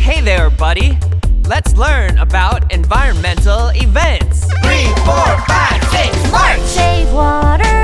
Hey there, buddy. Let's learn about environmental events. 3, 4, 5, 6, march! Save water.